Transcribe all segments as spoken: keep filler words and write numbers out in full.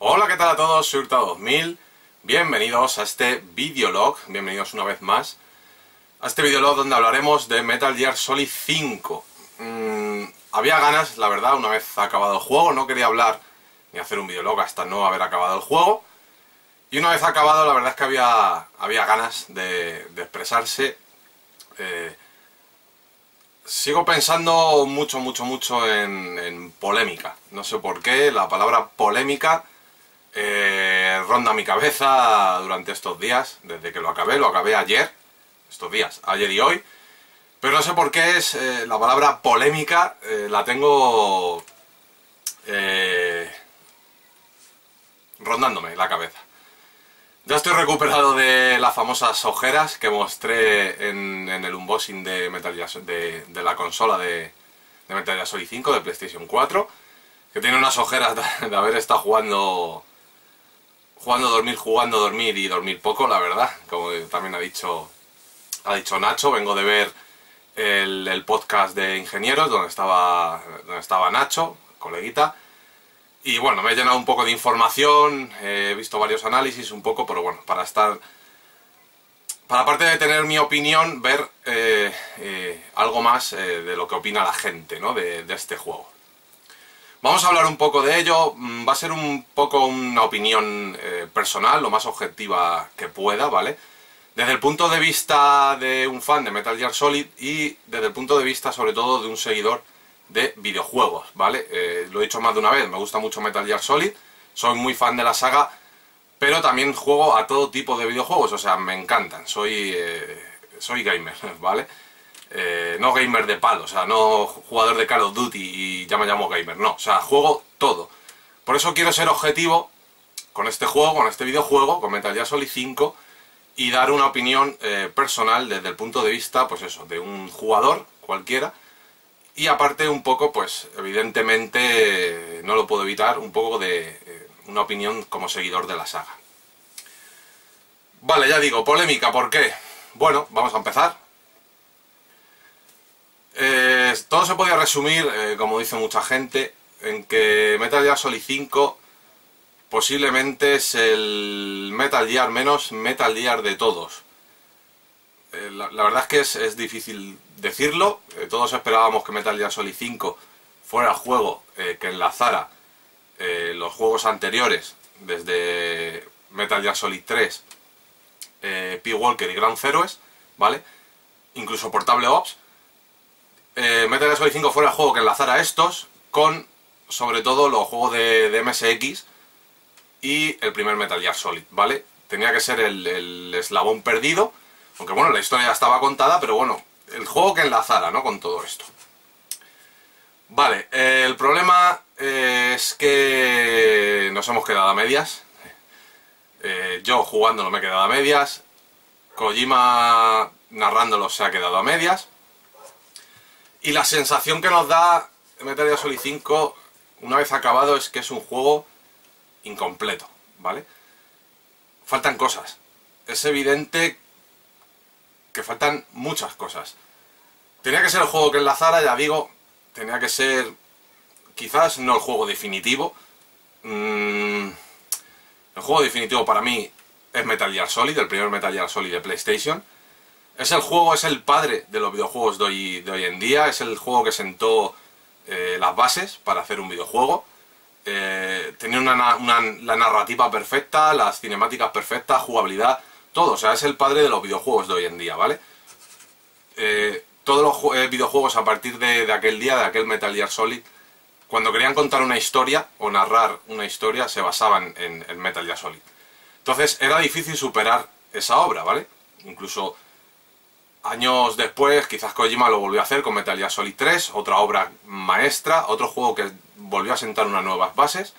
Hola, ¿qué tal a todos? Soy Hurtado dos mil. Bienvenidos a este videolog, bienvenidos una vez más a este videolog donde hablaremos de Metal Gear Solid cinco. Mm, había ganas, la verdad, una vez acabado el juego. No quería hablar ni hacer un videolog hasta no haber acabado el juego. Y una vez acabado, la verdad es que había, había ganas de, de expresarse. Eh, sigo pensando mucho, mucho, mucho en, en polémica. No sé por qué, la palabra polémica eh, ronda mi cabeza durante estos días. Desde que lo acabé, lo acabé ayer. Estos días, ayer y hoy. Pero no sé por qué es eh, la palabra polémica, eh, la tengo eh, rondándome la cabeza. Ya estoy recuperado de las famosas ojeras que mostré en, en el unboxing de, Metal Gear, de, de la consola de, de Metal Gear Solid cinco de PlayStation cuatro, que tiene unas ojeras de, de haber estado jugando, jugando, dormir, jugando, dormir y dormir poco, la verdad, como también ha dicho, ha dicho Nacho. Vengo de ver el, el podcast de ingenieros donde estaba, donde estaba Nacho, coleguita. Y bueno, me he llenado un poco de información, he visto varios análisis un poco, pero bueno, para estar... Para aparte de tener mi opinión, ver eh, eh, algo más eh, de lo que opina la gente, ¿no? de, de este juego. Vamos a hablar un poco de ello. Va a ser un poco una opinión eh, personal, lo más objetiva que pueda, ¿vale? Desde el punto de vista de un fan de Metal Gear Solid y desde el punto de vista sobre todo de un seguidor de videojuegos, ¿vale? Eh, lo he dicho más de una vez, me gusta mucho Metal Gear Solid, soy muy fan de la saga, pero también juego a todo tipo de videojuegos, o sea, me encantan, soy, eh, soy gamer, ¿vale? Eh, no gamer de palo, o sea, no jugador de Call of Duty y ya me llamo gamer, no, o sea, juego todo. Por eso quiero ser objetivo con este juego, con este videojuego, con Metal Gear Solid cinco, y dar una opinión eh, personal desde el punto de vista, pues eso, de un jugador cualquiera. Y aparte un poco, pues evidentemente, eh, no lo puedo evitar, un poco de eh, una opinión como seguidor de la saga. Vale, ya digo, polémica, ¿por qué? Bueno, vamos a empezar. Eh, todo se podía resumir, eh, como dice mucha gente, en que Metal Gear Solid cinco posiblemente es el Metal Gear menos Metal Gear de todos. Eh, la, la verdad es que es, es difícil decirlo. Eh, todos esperábamos que Metal Gear Solid cinco fuera el juego eh, que enlazara eh, los juegos anteriores, desde Metal Gear Solid tres, eh, Peace Walker y Ground Zeroes, ¿vale? Incluso Portable Ops. Eh, Metal Gear Solid cinco fuera el juego que enlazara estos con, sobre todo, los juegos de, de M S X y el primer Metal Gear Solid, ¿vale? Tenía que ser el, el eslabón perdido. Aunque bueno, la historia ya estaba contada, pero bueno, el juego que enlazara, ¿no? Con todo esto. Vale, eh, el problema eh, es que nos hemos quedado a medias. Eh, yo jugándolo me he quedado a medias. Kojima narrándolo se ha quedado a medias. Y la sensación que nos da Metal Gear Solid cinco, una vez acabado, es que es un juego incompleto, ¿vale? Faltan cosas. Es evidente que faltan muchas cosas. Tenía que ser el juego que enlazara, ya digo, tenía que ser quizás no el juego definitivo. Mm, el juego definitivo para mí es Metal Gear Solid, el primer Metal Gear Solid de PlayStation. Es el juego, es el padre de los videojuegos de hoy, de hoy en día, es el juego que sentó eh, las bases para hacer un videojuego. Eh, tenía una, una, la narrativa perfecta, las cinemáticas perfectas, jugabilidad, todo, o sea, es el padre de los videojuegos de hoy en día, ¿vale? Eh, todos los eh, videojuegos a partir de, de aquel día, de aquel Metal Gear Solid, cuando querían contar una historia o narrar una historia, se basaban en, en Metal Gear Solid. Entonces era difícil superar esa obra, ¿vale? Incluso años después, quizás Kojima lo volvió a hacer con Metal Gear Solid tres, otra obra maestra, otro juego que volvió a sentar unas nuevas bases.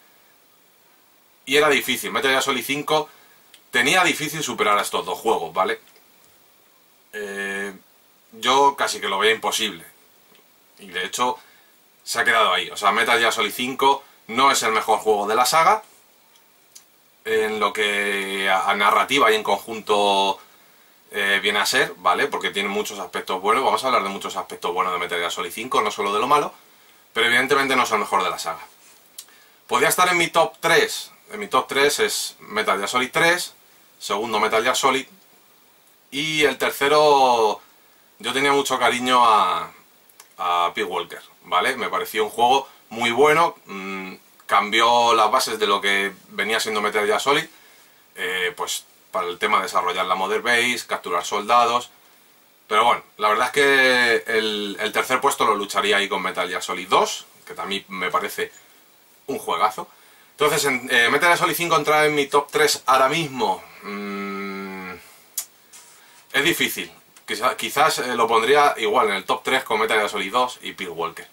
Y era difícil, Metal Gear Solid cinco... tenía difícil superar a estos dos juegos, ¿vale? Eh, yo casi que lo veía imposible. Y de hecho, se ha quedado ahí. O sea, Metal Gear Solid cinco no es el mejor juego de la saga. En lo que a, a narrativa y en conjunto eh, viene a ser, ¿vale? Porque tiene muchos aspectos buenos. Vamos a hablar de muchos aspectos buenos de Metal Gear Solid cinco, no solo de lo malo. Pero evidentemente no es el mejor de la saga. ¿Podría estar en mi top tres? en mi top tres es Metal Gear Solid tres, segundo Metal Gear Solid, y el tercero yo tenía mucho cariño a, a Peace Walker, ¿vale? Me pareció un juego muy bueno, mmm, cambió las bases de lo que venía siendo Metal Gear Solid, eh, pues para el tema de desarrollar la Mother Base, capturar soldados. Pero bueno, la verdad es que el, el tercer puesto lo lucharía ahí con Metal Gear Solid dos, que también me parece un juegazo. Entonces, en, eh, Metal Gear Solid cinco entra en mi top tres ahora mismo. Mm, es difícil. Quizás, quizás eh, lo pondría igual en el top tres con Metal Gear Solid dos y Peace Walker.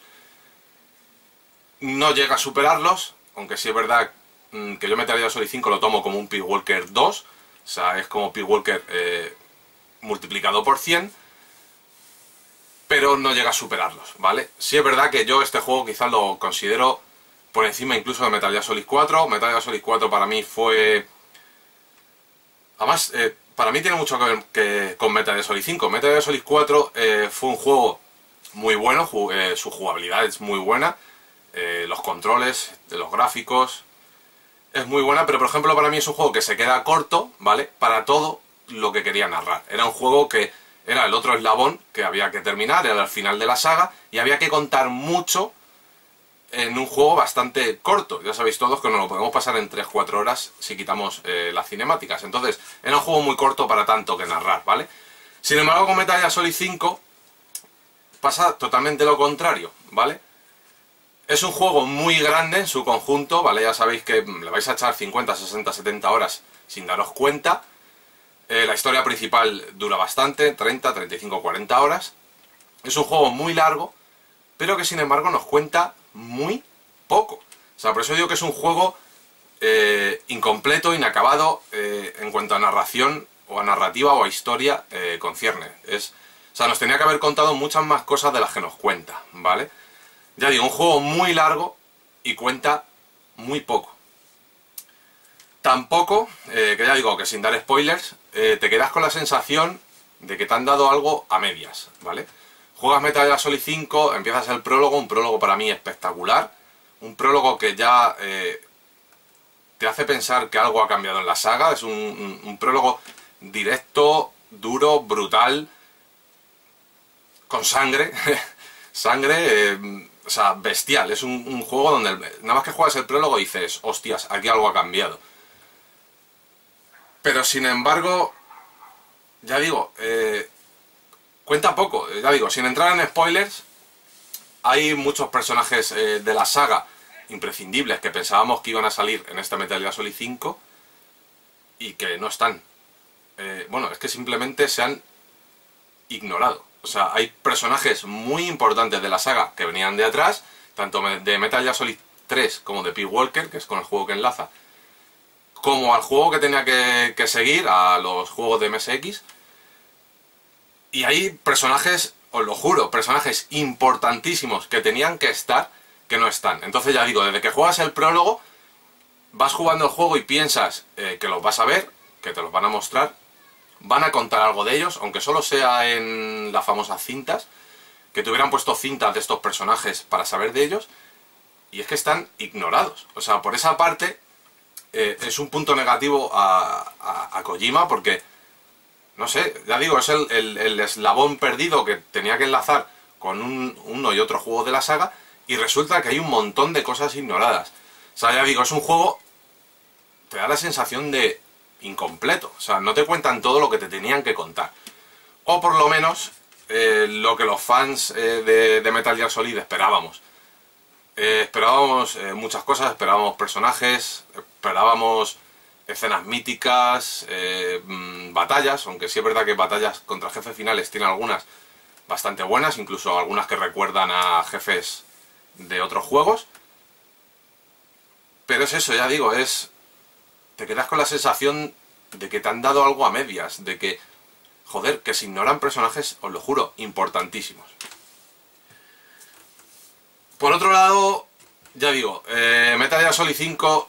No llega a superarlos, aunque sí es verdad mm, que yo Metal Gear Solid cinco lo tomo como un Peace Walker dos. O sea, es como Peace Walker eh, multiplicado por cien. Pero no llega a superarlos, ¿vale? Sí es verdad que yo este juego quizás lo considero por encima incluso de Metal Gear Solid cuatro. Metal Gear Solid cuatro para mí fue... Además, eh, para mí tiene mucho que ver que con Metal Gear Solid cinco. Metal Gear Solid cuatro eh, fue un juego muy bueno, ju eh, su jugabilidad es muy buena, eh, los controles, de los gráficos, es muy buena, pero por ejemplo para mí es un juego que se queda corto, ¿vale? Para todo lo que quería narrar. Era un juego que era el otro eslabón que había que terminar, era el final de la saga, y había que contar mucho en un juego bastante corto. Ya sabéis todos que nos lo podemos pasar en tres cuatro horas si quitamos eh, las cinemáticas. Entonces, era un juego muy corto para tanto que narrar, ¿vale? Sin embargo, con Metal Gear Solid cinco pasa totalmente lo contrario, ¿vale? Es un juego muy grande en su conjunto, ¿vale? Ya sabéis que le vais a echar cincuenta, sesenta, setenta horas sin daros cuenta. Eh, la historia principal dura bastante, treinta, treinta y cinco, cuarenta horas. Es un juego muy largo, pero que sin embargo nos cuenta muy poco. O sea, por eso digo que es un juego eh, incompleto, inacabado, eh, en cuanto a narración, o a narrativa, o a historia eh, concierne. Es, o sea, nos tenía que haber contado muchas más cosas de las que nos cuenta, ¿vale? Ya digo, un juego muy largo y cuenta muy poco. Tampoco, eh, que ya digo que sin dar spoilers, eh, te quedas con la sensación de que te han dado algo a medias, ¿vale? Juegas Metal Gear Solid cinco, empiezas el prólogo, un prólogo para mí espectacular, un prólogo que ya eh, te hace pensar que algo ha cambiado en la saga, es un, un, un prólogo directo, duro, brutal, con sangre, sangre, eh, o sea, bestial. Es un, un juego donde nada más que juegas el prólogo dices, hostias, aquí algo ha cambiado. Pero sin embargo, ya digo, eh, cuenta poco, ya digo, sin entrar en spoilers, hay muchos personajes eh, de la saga imprescindibles que pensábamos que iban a salir en este Metal Gear Solid cinco y que no están. Eh, bueno, es que simplemente se han ignorado. O sea, hay personajes muy importantes de la saga que venían de atrás, tanto de Metal Gear Solid tres como de Peace Walker, que es con el juego que enlaza, como al juego que tenía que, que seguir, a los juegos de M S X. Y hay personajes, os lo juro, personajes importantísimos que tenían que estar, que no están. Entonces ya digo, desde que juegas el prólogo, vas jugando el juego y piensas eh, que los vas a ver, que te los van a mostrar, van a contar algo de ellos, aunque solo sea en las famosas cintas, que te hubieran puesto cintas de estos personajes para saber de ellos, y es que están ignorados. O sea, por esa parte eh, es un punto negativo a, a, a Kojima, porque, no sé, ya digo, es el, el, el eslabón perdido que tenía que enlazar con un, uno y otro juego de la saga, y resulta que hay un montón de cosas ignoradas. O sea, ya digo, es un juego, te da la sensación de incompleto. O sea, no te cuentan todo lo que te tenían que contar. O por lo menos eh, lo que los fans eh, de, de Metal Gear Solid esperábamos. Eh, esperábamos eh, muchas cosas, esperábamos personajes, esperábamos escenas míticas, eh, mmm, batallas, aunque sí es verdad que batallas contra jefes finales tienen algunas bastante buenas, incluso algunas que recuerdan a jefes de otros juegos. Pero es eso, ya digo, es... te quedas con la sensación de que te han dado algo a medias, de que, joder, que se ignoran personajes, os lo juro, importantísimos. Por otro lado, ya digo, eh, Metal Gear Solid cinco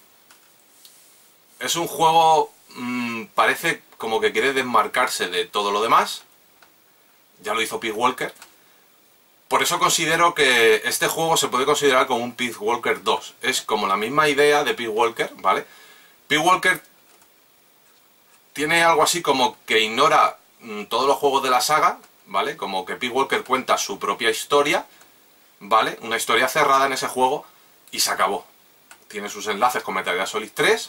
es un juego, mmm, parece como que quiere desmarcarse de todo lo demás. Ya lo hizo Peace Walker. Por eso considero que este juego se puede considerar como un Peace Walker dos. Es como la misma idea de Peace Walker, ¿vale? Peace Walker tiene algo así como que ignora mmm, todos los juegos de la saga, ¿vale? Como que Peace Walker cuenta su propia historia, ¿vale? Una historia cerrada en ese juego y se acabó. Tiene sus enlaces con Metal Gear Solid tres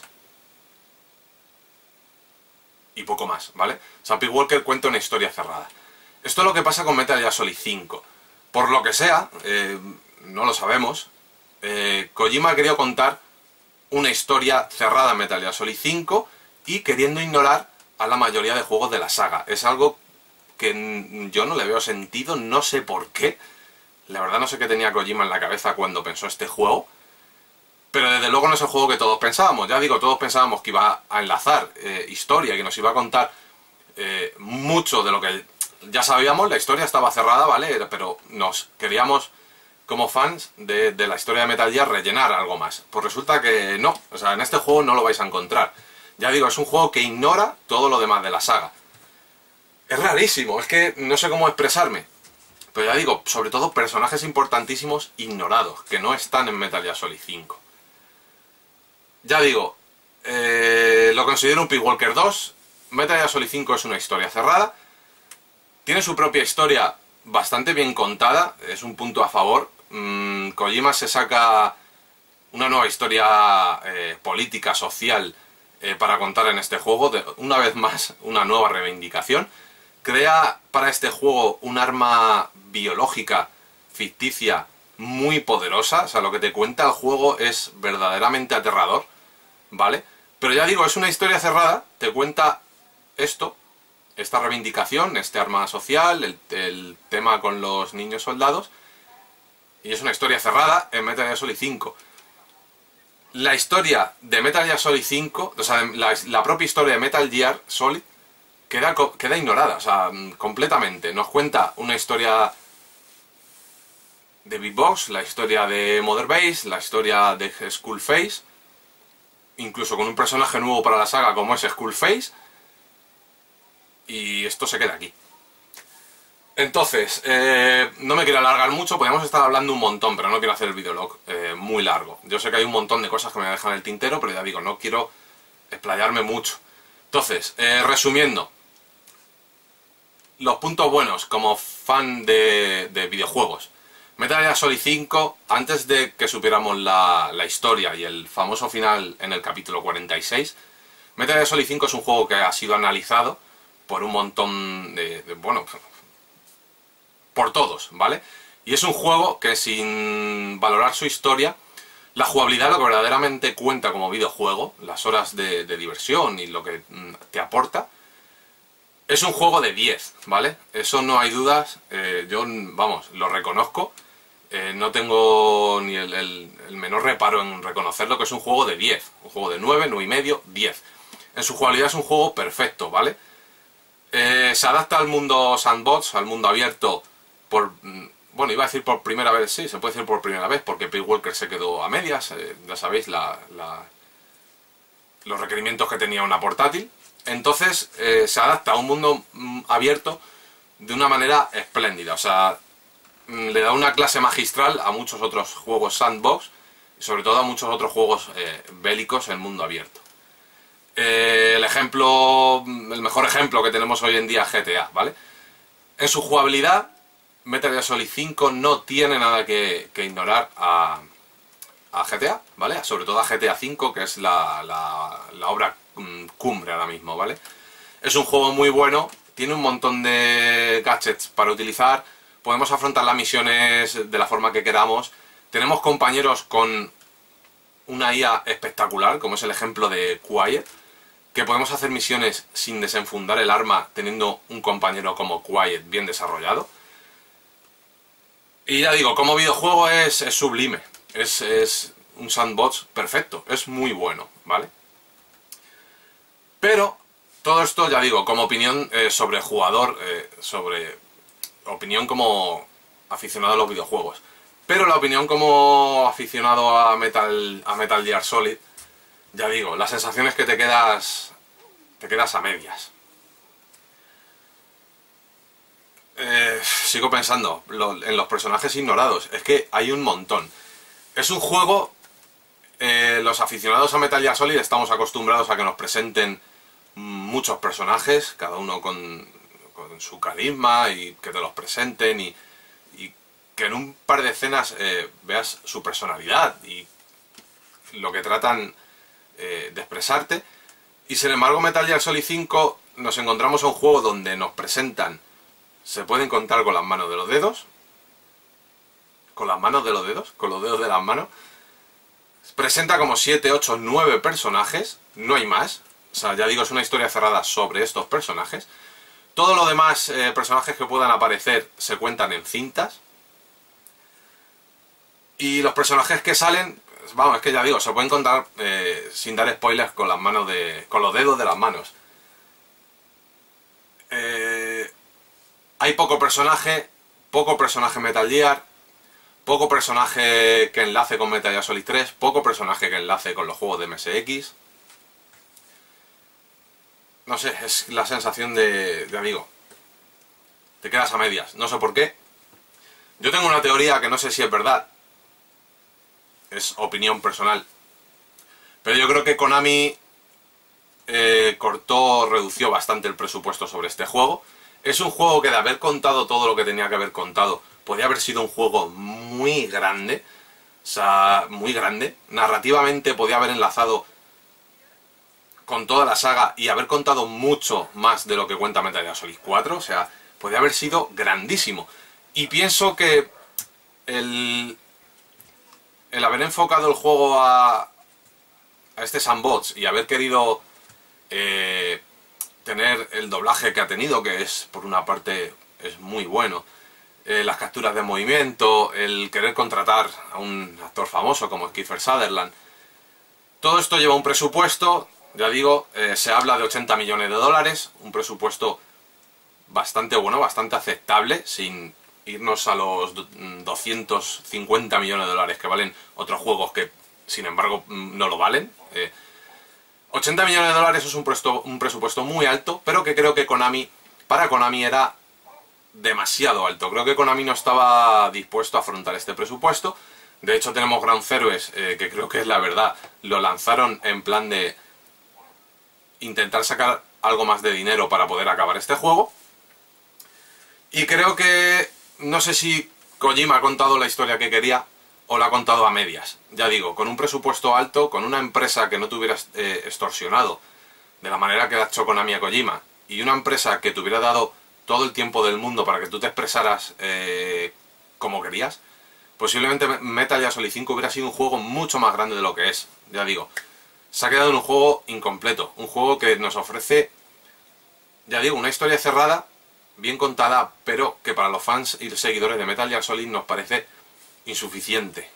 y poco más, ¿vale? O sea, Peace Walker cuenta una historia cerrada. Esto es lo que pasa con Metal Gear Solid cinco. Por lo que sea, eh, no lo sabemos, eh, Kojima ha querido contar una historia cerrada en Metal Gear Solid cinco y queriendo ignorar a la mayoría de juegos de la saga. Es algo que yo no le veo sentido, no sé por qué. La verdad no sé qué tenía Kojima en la cabeza cuando pensó este juego. Pero desde luego no es el juego que todos pensábamos. Ya digo, todos pensábamos que iba a enlazar eh, historia, que nos iba a contar eh, mucho de lo que ya sabíamos. La historia estaba cerrada, ¿vale? Pero nos queríamos, como fans de, de la historia de Metal Gear, rellenar algo más. Pues resulta que no. O sea, en este juego no lo vais a encontrar. Ya digo, es un juego que ignora todo lo demás de la saga. Es rarísimo, es que no sé cómo expresarme. Pero ya digo, sobre todo personajes importantísimos ignorados, que no están en Metal Gear Solid cinco. Ya digo, eh, lo considero un Peace Walker dos. Metal Gear Solid cinco es una historia cerrada. Tiene su propia historia bastante bien contada, es un punto a favor. Mm, Kojima se saca una nueva historia eh, política, social, eh, para contar en este juego. De, una vez más, una nueva reivindicación. Crea para este juego un arma biológica ficticia muy poderosa. O sea, lo que te cuenta el juego es verdaderamente aterrador, ¿vale? Pero ya digo, es una historia cerrada, te cuenta esto, esta reivindicación, este arma social, el, el tema con los niños soldados, y es una historia cerrada en Metal Gear Solid cinco. La historia de Metal Gear Solid cinco, o sea, la, la propia historia de Metal Gear Solid, Queda, queda ignorada, o sea, completamente. Nos cuenta una historia de Big Boss, la historia de Mother Base, la historia de Skullface, incluso con un personaje nuevo para la saga como es Skullface, y esto se queda aquí. Entonces, eh, no me quiero alargar mucho, podríamos estar hablando un montón, pero no quiero hacer el videolog eh, muy largo. Yo sé que hay un montón de cosas que me dejan en el tintero, pero ya digo, no quiero explayarme mucho. Entonces, eh, resumiendo, los puntos buenos como fan de, de videojuegos. Metal Gear Solid cinco, antes de que supiéramos la, la historia y el famoso final en el capítulo cuarenta y seis, Metal Gear Solid cinco es un juego que ha sido analizado por un montón de, de bueno, por todos, ¿vale? Y es un juego que sin valorar su historia, la jugabilidad, lo que verdaderamente cuenta como videojuego, las horas de, de diversión y lo que te aporta, es un juego de diez, ¿vale? Eso no hay dudas, eh, yo, vamos, lo reconozco, eh, no tengo ni el, el, el menor reparo en reconocerlo, que es un juego de diez, un juego de nueve, nueve y medio, diez. En su jugabilidad es un juego perfecto, ¿vale? Eh, se adapta al mundo sandbox, al mundo abierto, por, bueno, iba a decir por primera vez, sí, se puede decir por primera vez, porque Peace Walker se quedó a medias, eh, ya sabéis, la, la, los requerimientos que tenía una portátil. Entonces eh, se adapta a un mundo mm, abierto de una manera espléndida, o sea, mm, le da una clase magistral a muchos otros juegos sandbox y sobre todo a muchos otros juegos eh, bélicos en mundo abierto. Eh, el ejemplo, el mejor ejemplo que tenemos hoy en día es G T A, ¿vale? En su jugabilidad, Metal Gear Solid cinco no tiene nada que, que ignorar a, a G T A, ¿vale? Sobre todo a G T A cinco, que es la, la, la obra cumbre ahora mismo, ¿vale? Es un juego muy bueno, tiene un montón de gadgets para utilizar, podemos afrontar las misiones de la forma que queramos, tenemos compañeros con una I A espectacular, como es el ejemplo de Quiet, que podemos hacer misiones sin desenfundar el arma teniendo un compañero como Quiet bien desarrollado. Y ya digo, como videojuego es, es sublime, es, es un sandbox perfecto, es muy bueno, ¿vale? Pero todo esto, ya digo, como opinión eh, sobre jugador, eh, sobre opinión como aficionado a los videojuegos. Pero la opinión como aficionado a Metal, a Metal Gear Solid, ya digo, la sensación es que te quedas, te quedas a medias. eh, sigo pensando lo, en los personajes ignorados. Es que hay un montón. Es un juego... Eh, los aficionados a Metal Gear Solid estamos acostumbrados a que nos presenten muchos personajes, cada uno con, con su carisma, y que te los presenten y, y que en un par de escenas eh, veas su personalidad y lo que tratan eh, de expresarte. Y sin embargo, Metal Gear Solid cinco nos encontramos en un juego donde nos presentan, se pueden contar con las manos de los dedos, con las manos de los dedos, con los dedos de las manos. Presenta como siete, ocho, nueve personajes, no hay más. O sea, ya digo, es una historia cerrada sobre estos personajes. Todo lo demás, eh, personajes que puedan aparecer, se cuentan en cintas. Y los personajes que salen, vamos, es que ya digo, se pueden contar eh, sin dar spoilers con las manos de, con los dedos de las manos. Eh, hay poco personaje, poco personaje Metal Gear. Poco personaje que enlace con Metal Gear Solid tres, poco personaje que enlace con los juegos de M S X. No sé, es la sensación de, de amigo. Te quedas a medias, no sé por qué. Yo tengo una teoría que no sé si es verdad. Es opinión personal. Pero yo creo que Konami eh, cortó, redució bastante el presupuesto sobre este juego. Es un juego que de haber contado todo lo que tenía que haber contado, podía haber sido un juego muy grande, o sea, muy grande. Narrativamente podía haber enlazado con toda la saga y haber contado mucho más de lo que cuenta Metal Gear Solid cuatro, o sea, podía haber sido grandísimo. Y pienso que el, el haber enfocado el juego a, a este sandbox y haber querido eh, tener el doblaje que ha tenido, que es, por una parte, es muy bueno, Eh, las capturas de movimiento, el querer contratar a un actor famoso como Kiefer Sutherland. Todo esto lleva un presupuesto, ya digo, eh, se habla de ochenta millones de dólares, un presupuesto bastante bueno, bastante aceptable, sin irnos a los doscientos cincuenta millones de dólares que valen otros juegos que, sin embargo, no lo valen. Eh, ochenta millones de dólares es un, presupuesto, un presupuesto muy alto, pero que creo que Konami, para Konami era demasiado alto. Creo que Konami no estaba dispuesto a afrontar este presupuesto. De hecho, tenemos Ground Zeroes, eh, que creo que es la verdad, lo lanzaron en plan de intentar sacar algo más de dinero para poder acabar este juego. Y creo que, no sé si Kojima ha contado la historia que quería o la ha contado a medias. Ya digo, con un presupuesto alto, con una empresa que no te hubiera eh, extorsionado de la manera que ha hecho Konami a Kojima, y una empresa que te hubiera dado todo el tiempo del mundo para que tú te expresaras eh, como querías, posiblemente Metal Gear Solid cinco hubiera sido un juego mucho más grande de lo que es. Ya digo, se ha quedado en un juego incompleto, un juego que nos ofrece, ya digo, una historia cerrada, bien contada, pero que para los fans y seguidores de Metal Gear Solid nos parece insuficiente.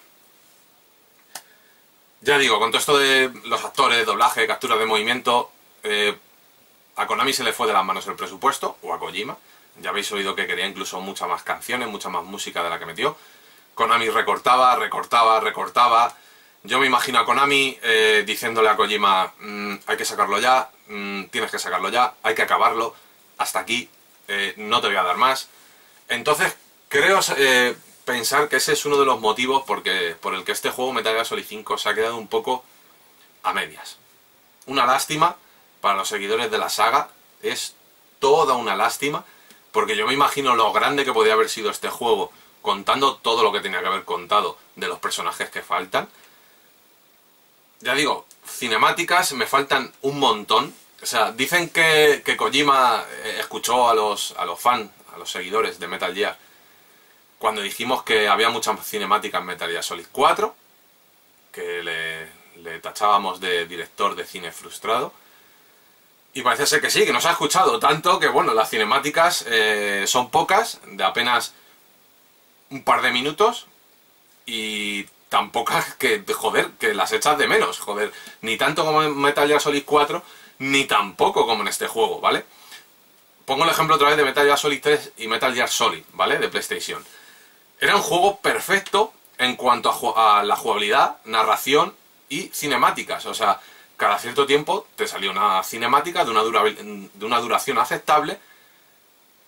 Ya digo, con todo esto de los actores, doblaje, capturas de movimiento, eh, a Konami se le fue de las manos el presupuesto, o a Kojima. Ya habéis oído que quería incluso muchas más canciones, mucha más música de la que metió. Konami recortaba, recortaba, recortaba. Yo me imagino a Konami eh, diciéndole a Kojima, mmm, hay que sacarlo ya, mmm, tienes que sacarlo ya, hay que acabarlo, hasta aquí, eh, no te voy a dar más. Entonces, creo eh, pensar que ese es uno de los motivos porque, por el que este juego Metal Gear Solid cinco se ha quedado un poco a medias. Una lástima para los seguidores de la saga, es toda una lástima, porque yo me imagino lo grande que podía haber sido este juego, contando todo lo que tenía que haber contado de los personajes que faltan. Ya digo, cinemáticas me faltan un montón. O sea, dicen que, que Kojima escuchó a los, a los fans, a los seguidores de Metal Gear, cuando dijimos que había muchas cinemáticas en Metal Gear Solid cuatro, que le, le tachábamos de director de cine frustrado. Y parece ser que sí, que nos ha escuchado tanto que, bueno, las cinemáticas eh, son pocas, de apenas un par de minutos, y tan pocas que, joder, que las echas de menos, joder. Ni tanto como en Metal Gear Solid cuatro, ni tampoco como en este juego, ¿vale? Pongo el ejemplo otra vez de Metal Gear Solid tres y Metal Gear Solid, ¿vale? De PlayStation. Era un juego perfecto en cuanto a, a la jugabilidad, narración y cinemáticas, o sea, cada cierto tiempo te salía una cinemática de una, dura, de una duración aceptable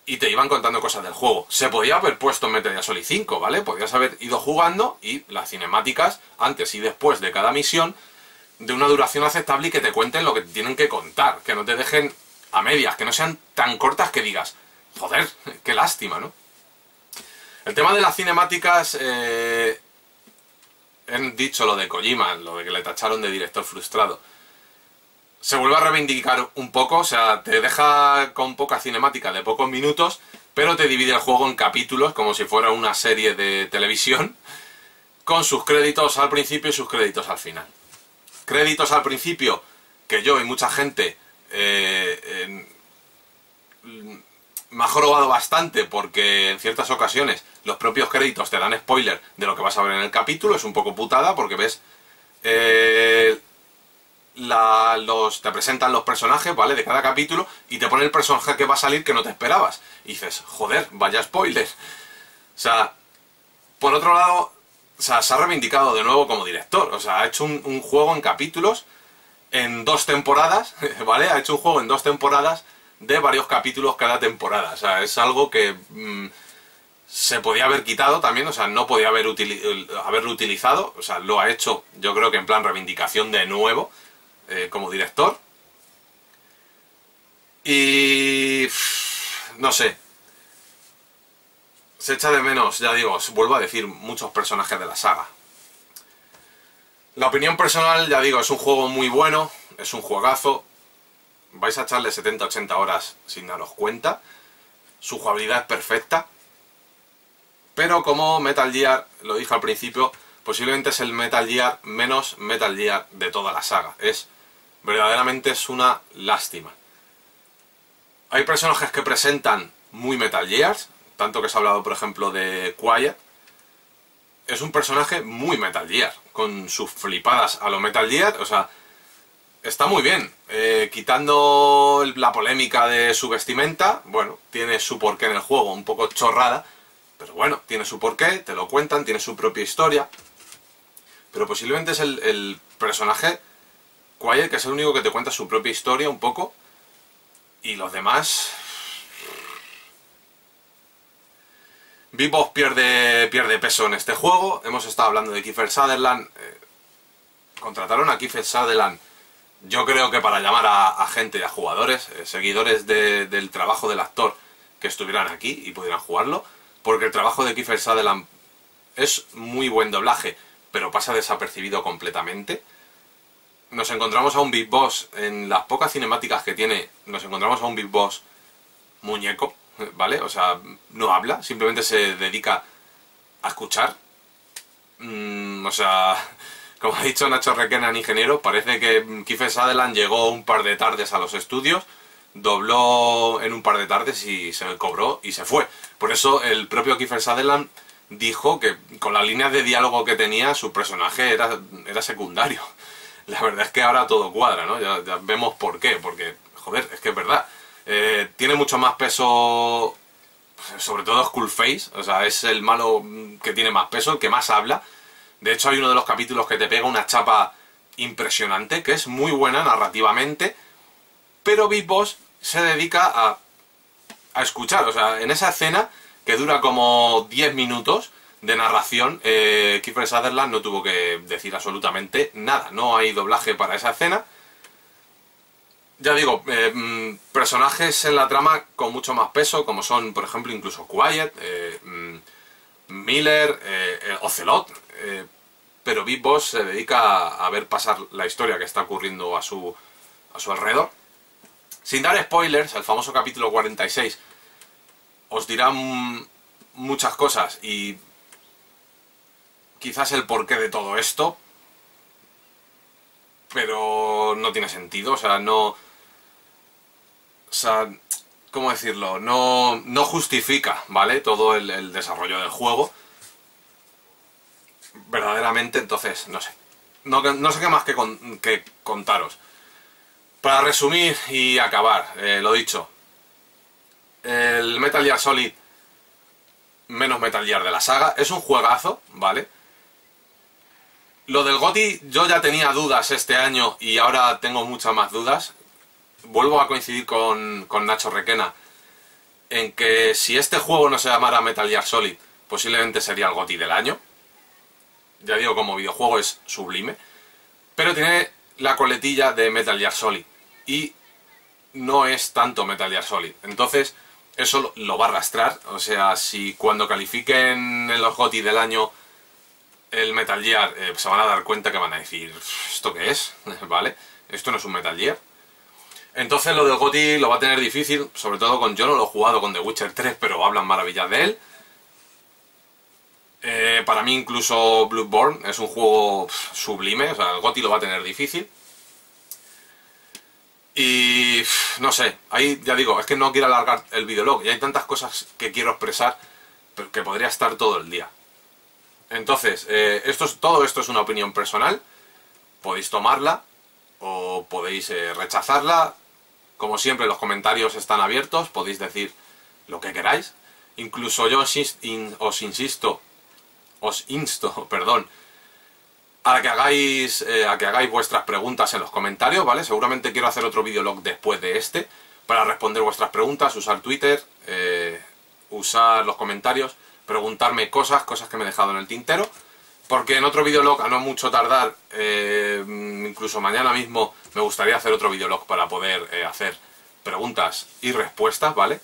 y te iban contando cosas del juego. Se podía haber puesto en Metal Gear Solid cinco, ¿vale? Podías haber ido jugando y las cinemáticas, antes y después de cada misión, de una duración aceptable y que te cuenten lo que te tienen que contar. Que no te dejen a medias, que no sean tan cortas que digas, joder, qué lástima, ¿no? El tema de las cinemáticas, eh, he dicho lo de Kojima, lo de que le tacharon de director frustrado. Se vuelve a reivindicar un poco, o sea, te deja con poca cinemática de pocos minutos, pero te divide el juego en capítulos, como si fuera una serie de televisión, con sus créditos al principio y sus créditos al final. Créditos al principio, que yo y mucha gente eh, eh, me ha jorobado bastante, porque en ciertas ocasiones los propios créditos te dan spoiler de lo que vas a ver en el capítulo, es un poco putada, porque ves... Eh, La, los, te presentan los personajes, ¿vale? De cada capítulo y te pone el personaje que va a salir que no te esperabas. Y dices, joder, vaya spoiler. O sea, por otro lado, o sea, se ha reivindicado de nuevo como director. O sea, ha hecho un, un juego en capítulos, en dos temporadas, ¿vale? Ha hecho un juego en dos temporadas de varios capítulos cada temporada. O sea, es algo que mmm, se podía haber quitado también, o sea, no podía haber utili- haberlo utilizado. O sea, lo ha hecho, yo creo que en plan reivindicación de nuevo. Eh, como director. Y... no sé. Se echa de menos, ya digo, vuelvo a decir, muchos personajes de la saga. La opinión personal, ya digo, es un juego muy bueno, es un juegazo. Vais a echarle setenta a ochenta horas sin daros cuenta. Su jugabilidad es perfecta. Pero como Metal Gear, lo dije al principio, posiblemente es el Metal Gear menos Metal Gear de toda la saga. Es... verdaderamente es una lástima. Hay personajes que presentan muy Metal Gears, tanto que se ha hablado, por ejemplo, de Quiet. Es un personaje muy Metal Gear, con sus flipadas a lo Metal Gear, o sea, está muy bien. Eh, quitando la polémica de su vestimenta, bueno, tiene su porqué en el juego, un poco chorrada, pero bueno, tiene su porqué, te lo cuentan, tiene su propia historia. Pero posiblemente es el, el personaje... Quiet, que es el único que te cuenta su propia historia un poco, y los demás... Bebop pierde, pierde peso en este juego. Hemos estado hablando de Kiefer Sutherland. Eh, contrataron a Kiefer Sutherland, yo creo que para llamar a, a gente, a jugadores, eh, seguidores de, del trabajo del actor, que estuvieran aquí y pudieran jugarlo, porque el trabajo de Kiefer Sutherland es muy buen doblaje, pero pasa desapercibido completamente. Nos encontramos a un Big Boss, en las pocas cinemáticas que tiene, nos encontramos a un Big Boss muñeco, ¿vale? O sea, no habla, simplemente se dedica a escuchar. Mm, o sea, como ha dicho Nacho Requena, ingeniero, parece que Kiefer Sutherland llegó un par de tardes a los estudios, dobló en un par de tardes y se cobró y se fue. Por eso el propio Kiefer Sutherland dijo que con las líneas de diálogo que tenía, su personaje era, era secundario. La verdad es que ahora todo cuadra, ¿no? Ya, ya vemos por qué, porque, joder, es que es verdad. Eh, tiene mucho más peso, sobre todo Skullface, o sea, es el malo que tiene más peso, el que más habla. De hecho, hay uno de los capítulos que te pega una chapa impresionante, que es muy buena narrativamente, pero Big Boss se dedica a, a escuchar. O sea, en esa escena, que dura como diez minutos, de narración, eh, Kiefer Sutherland no tuvo que decir absolutamente nada. No hay doblaje para esa escena. Ya digo, eh, personajes en la trama con mucho más peso, como son, por ejemplo, incluso Quiet, eh, Miller, eh, Ocelot, eh, pero Big Boss se dedica a, a ver pasar la historia que está ocurriendo a su, a su alrededor. Sin dar spoilers, el famoso capítulo cuarenta y seis os dirá muchas cosas y quizás el porqué de todo esto, pero no tiene sentido, o sea, no... O sea, ¿cómo decirlo? No, no justifica, ¿vale? Todo el, el desarrollo del juego. Verdaderamente, entonces, no sé. No, no sé qué más que, con, que contaros. Para resumir y acabar, eh, lo dicho. El Metal Gear Solid, menos Metal Gear de la saga, es un juegazo, ¿vale? Lo del GOTY, yo ya tenía dudas este año y ahora tengo muchas más dudas. Vuelvo a coincidir con, con Nacho Requena. en que si este juego no se llamara Metal Gear Solid, posiblemente sería el GOTY del año. Ya digo, como videojuego es sublime. Pero tiene la coletilla de Metal Gear Solid. Y no es tanto Metal Gear Solid. Entonces, eso lo va a arrastrar. O sea, si cuando califiquen en los GOTY del año el Metal Gear, eh, se van a dar cuenta que van a decir, ¿esto qué es? ¿Vale? Esto no es un Metal Gear. Entonces lo del GOTY lo va a tener difícil, sobre todo con... Yo no lo he jugado con The Witcher tres, pero hablan maravillas de él. Eh, para mí incluso Bloodborne es un juego pff, sublime, o sea, el GOTY lo va a tener difícil. Y pff, no sé, ahí ya digo, es que no quiero alargar el videolog, y hay tantas cosas que quiero expresar que podría estar todo el día. Entonces, eh, esto es, todo esto es una opinión personal, podéis tomarla o podéis eh, rechazarla. Como siempre, los comentarios están abiertos, podéis decir lo que queráis. Incluso yo os, in, os insisto, os insto, perdón, a que hagáis eh, a que hagáis vuestras preguntas en los comentarios, ¿vale? Seguramente quiero hacer otro videolog después de este para responder vuestras preguntas, usar Twitter, eh, usar los comentarios, preguntarme cosas, cosas que me he dejado en el tintero. Porque en otro videolog, a no mucho tardar, eh, incluso mañana mismo, me gustaría hacer otro videolog para poder eh, hacer preguntas y respuestas, ¿vale?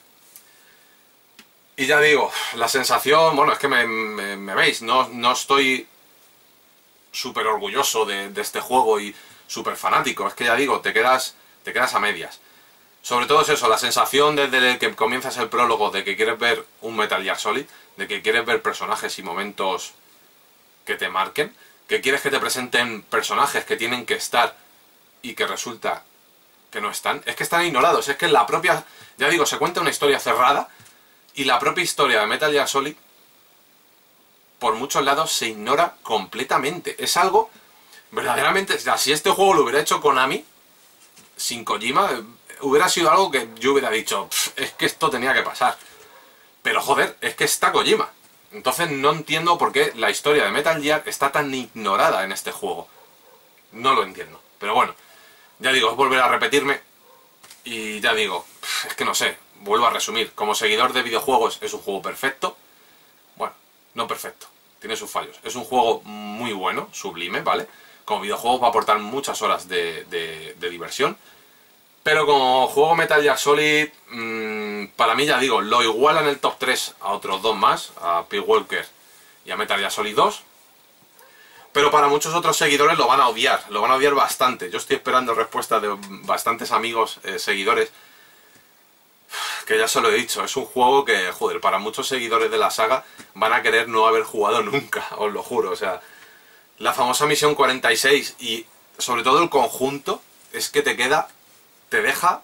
Y ya digo, la sensación, bueno, es que me, me, me veis, no, no estoy súper orgulloso de, de este juego y súper fanático, es que ya digo, te quedas, te quedas a medias. Sobre todo es eso, la sensación desde que comienzas el prólogo de que quieres ver un Metal Gear Solid, de que quieres ver personajes y momentos que te marquen, que quieres que te presenten personajes que tienen que estar y que resulta que no están. Es que están ignorados, es que la propia, ya digo, se cuenta una historia cerrada y la propia historia de Metal Gear Solid por muchos lados se ignora completamente. Es algo verdaderamente, si este juego lo hubiera hecho Konami sin Kojima, hubiera sido algo que yo hubiera dicho, es que esto tenía que pasar. Pero joder, es que está Kojima. Entonces no entiendo por qué la historia de Metal Gear está tan ignorada en este juego. No lo entiendo. Pero bueno, ya digo, es volver a repetirme. Y ya digo, es que no sé, vuelvo a resumir. Como seguidor de videojuegos es un juego perfecto. Bueno, no perfecto, tiene sus fallos. Es un juego muy bueno, sublime, ¿vale? Como videojuego va a aportar muchas horas de, de, de diversión. Pero como juego Metal Gear Solid, mmm, para mí ya digo, lo iguala en el top tres a otros dos más, a Peace Walker y a Metal Gear Solid dos. Pero para muchos otros seguidores lo van a odiar, lo van a odiar bastante. Yo estoy esperando respuestas de bastantes amigos, eh, seguidores, que ya se lo he dicho, es un juego que, joder, para muchos seguidores de la saga van a querer no haber jugado nunca, os lo juro. O sea, la famosa misión cuarenta y seis y sobre todo el conjunto es que te queda... te deja...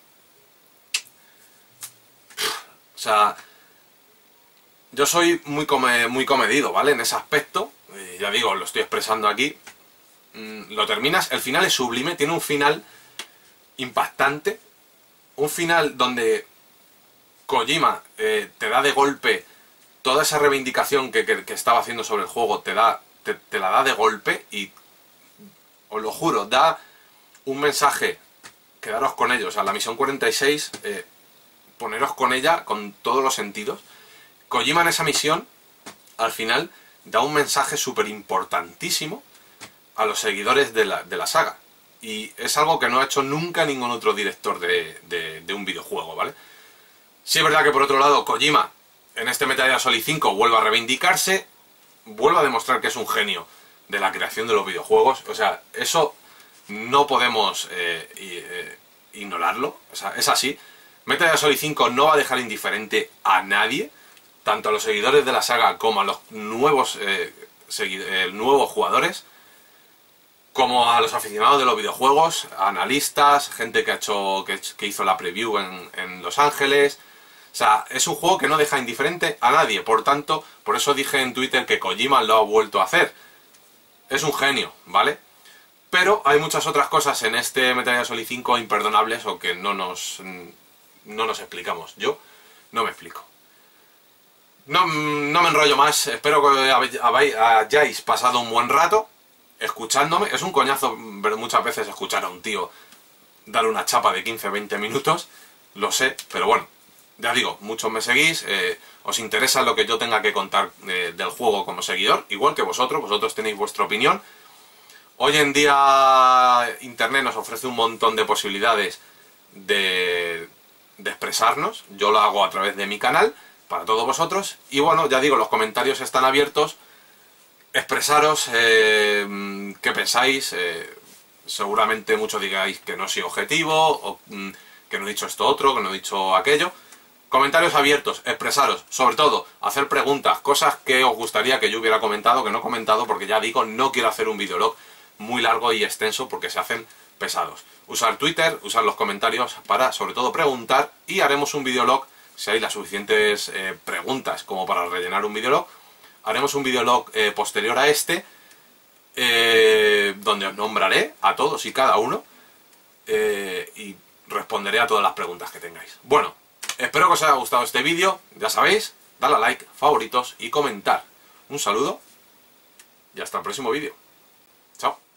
O sea, yo soy muy, come, muy comedido, ¿vale? En ese aspecto, y ya digo, lo estoy expresando aquí. Mm, lo terminas, el final es sublime, tiene un final impactante, un final donde Kojima eh, te da de golpe toda esa reivindicación que, que, que estaba haciendo sobre el juego, te, da, te, te la da de golpe y, os lo juro, da un mensaje... Quedaros con ellos, a la misión cuarenta y seis, eh, poneros con ella con todos los sentidos. Kojima en esa misión, al final, da un mensaje súper importantísimo a los seguidores de la, de la saga. Y es algo que no ha hecho nunca ningún otro director de, de, de un videojuego, ¿vale? Sí es verdad que por otro lado, Kojima, en este Metal Gear Solid cinco, vuelve a reivindicarse, vuelve a demostrar que es un genio de la creación de los videojuegos. O sea, eso... no podemos eh, eh, ignorarlo, o sea, es así. Metal Gear Solid cinco no va a dejar indiferente a nadie, tanto a los seguidores de la saga como a los nuevos, eh, eh, nuevos jugadores, como a los aficionados de los videojuegos, analistas, gente que ha hecho que, que hizo la preview en, en Los Ángeles. O sea, es un juego que no deja indiferente a nadie, por tanto, por eso dije en Twitter que Kojima lo ha vuelto a hacer. Es un genio, ¿vale? Pero hay muchas otras cosas en este Metal Gear Solid cinco imperdonables o que no nos, no nos explicamos. Yo no me explico. No, no me enrollo más. Espero que hayáis pasado un buen rato escuchándome. Es un coñazo muchas veces escuchar a un tío dar una chapa de quince a veinte minutos. Lo sé, pero bueno. ya digo, muchos me seguís, eh, os interesa lo que yo tenga que contar eh, del juego como seguidor, igual que vosotros, vosotros tenéis vuestra opinión. Hoy en día Internet nos ofrece un montón de posibilidades de, de expresarnos. Yo lo hago a través de mi canal, para todos vosotros. Y bueno, ya digo, los comentarios están abiertos. Expresaros eh, qué pensáis. Eh, seguramente muchos digáis que no soy objetivo, o mm, que no he dicho esto otro, que no he dicho aquello. Comentarios abiertos, expresaros, sobre todo, hacer preguntas, cosas que os gustaría que yo hubiera comentado, que no he comentado, porque ya digo, no quiero hacer un videolog muy largo y extenso porque se hacen pesados. Usar Twitter, usar los comentarios para, sobre todo, preguntar, y haremos un videolog, si hay las suficientes eh, preguntas como para rellenar un videolog, haremos un videolog eh, posterior a este, eh, donde os nombraré a todos y cada uno, eh, y responderé a todas las preguntas que tengáis. Bueno, espero que os haya gustado este vídeo, ya sabéis, dale a like, favoritos y comentar. Un saludo y hasta el próximo vídeo. Chao.